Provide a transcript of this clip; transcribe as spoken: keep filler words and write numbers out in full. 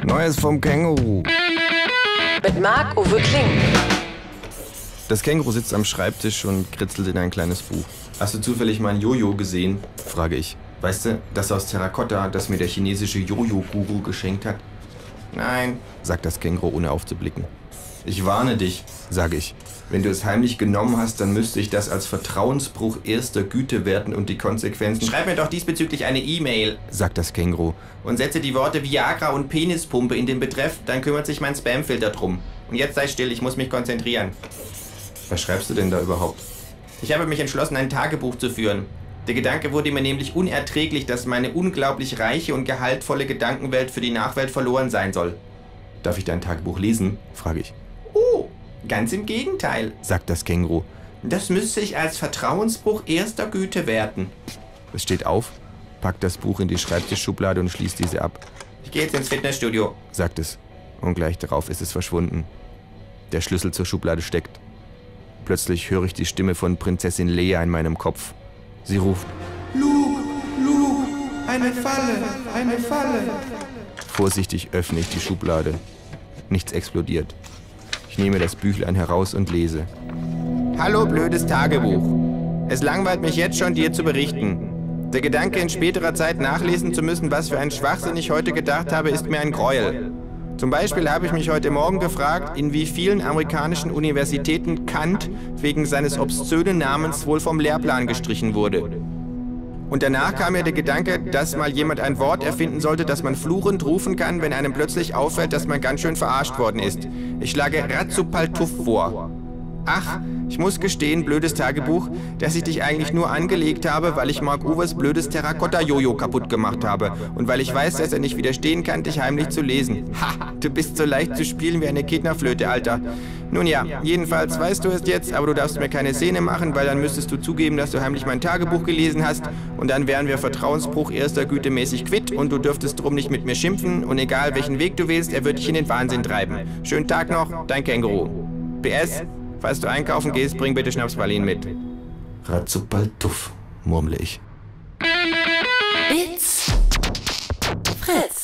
Neues vom Känguru. Mit Marc-Uwe Kling. Das Känguru sitzt am Schreibtisch und kritzelt in ein kleines Buch. Hast du zufällig mein Jojo gesehen? Frage ich. Weißt du, das aus Terrakotta, das mir der chinesische Jojo-Guru geschenkt hat? Nein, sagt das Känguru, ohne aufzublicken. Ich warne dich, sage ich. Wenn du es heimlich genommen hast, dann müsste ich das als Vertrauensbruch erster Güte werten und die Konsequenzen... Schreib mir doch diesbezüglich eine E-Mail, sagt das Känguru. Und setze die Worte Viagra und Penispumpe in den Betreff, dann kümmert sich mein Spamfilter drum. Und jetzt sei still, ich muss mich konzentrieren. Was schreibst du denn da überhaupt? Ich habe mich entschlossen, ein Tagebuch zu führen. Der Gedanke wurde mir nämlich unerträglich, dass meine unglaublich reiche und gehaltvolle Gedankenwelt für die Nachwelt verloren sein soll. Darf ich dein Tagebuch lesen? Frage ich. Oh, ganz im Gegenteil, sagt das Känguru. Das müsste ich als Vertrauensbruch erster Güte werten. Es steht auf, packt das Buch in die Schreibtischschublade und schließt diese ab. Ich gehe jetzt ins Fitnessstudio, sagt es. Und gleich darauf ist es verschwunden. Der Schlüssel zur Schublade steckt. Plötzlich höre ich die Stimme von Prinzessin Leia in meinem Kopf. Sie ruft: Luke, Luke, eine Falle, eine Falle. Vorsichtig öffne ich die Schublade. Nichts explodiert. Ich nehme das Büchlein heraus und lese. Hallo, blödes Tagebuch. Es langweilt mich jetzt schon, dir zu berichten. Der Gedanke, in späterer Zeit nachlesen zu müssen, was für ein Schwachsinn ich heute gedacht habe, ist mir ein Gräuel. Zum Beispiel habe ich mich heute Morgen gefragt, in wie vielen amerikanischen Universitäten Kant wegen seines obszönen Namens wohl vom Lehrplan gestrichen wurde. Und danach kam mir der Gedanke, dass mal jemand ein Wort erfinden sollte, das man fluchend rufen kann, wenn einem plötzlich auffällt, dass man ganz schön verarscht worden ist. Ich schlage Ratzupaltuff vor. Ach, ich muss gestehen, blödes Tagebuch, dass ich dich eigentlich nur angelegt habe, weil ich Marc-Uwes blödes Terrakotta-Jojo kaputt gemacht habe und weil ich weiß, dass er nicht widerstehen kann, dich heimlich zu lesen. Ha, du bist so leicht zu spielen wie eine Kinderflöte, Alter. Nun ja, jedenfalls weißt du es jetzt, aber du darfst mir keine Szene machen, weil dann müsstest du zugeben, dass du heimlich mein Tagebuch gelesen hast und dann wären wir Vertrauensbruch erster Güte mäßig quitt und du dürftest drum nicht mit mir schimpfen und egal welchen Weg du wählst, er wird dich in den Wahnsinn treiben. Schönen Tag noch, dein Känguru. P S Falls du einkaufen gehst, bring bitte Schnapspralinen mit. Ratzupaltuff, murmle ich. It's Fritz.